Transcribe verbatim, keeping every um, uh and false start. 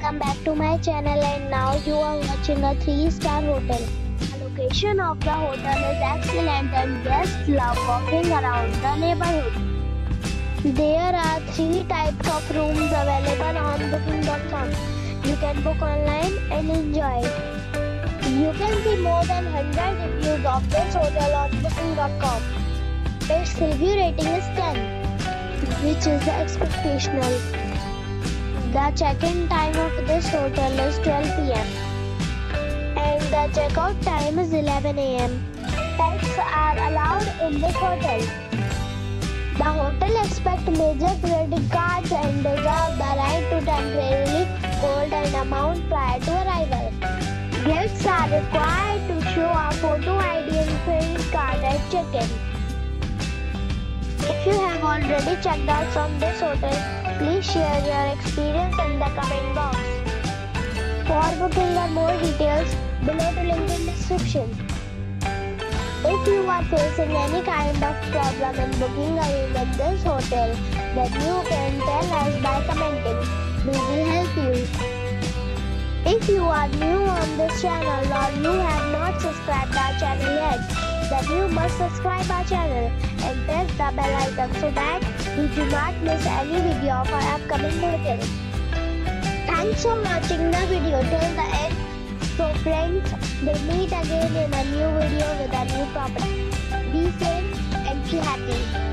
welcome back to my channel, and now you are watching a three star hotel. The location of the hotel is excellent and guests love walking around the neighborhood. There are three types of rooms available on booking dot com. You can book online and enjoy it. You can see more than one hundred reviews of this hotel on booking dot com. Its review rating is ten, which is the expectational. The check-in time of this hotel is twelve p m and the check-out time is eleven a m Pets are allowed in this hotel. The hotel accepts major credit cards and reserves the right to temporarily hold an amount prior to arrival. Guests are required to show a photo I D and credit card at check-in. If you have already checked out from this hotel, please share your experience in the comment box. For booking or more details, below the link in description. If you are facing any kind of problem in booking a room in this hotel, then you can tell us by commenting. We will help you. If you are new on this channel or you have not subscribed our channel yet, then you must subscribe our channel and press the bell icon so that you do not miss any video of our upcoming hotels. Thanks for watching the video till the end. So friends, we'll meet again in a new video with a new property. Be safe and be happy.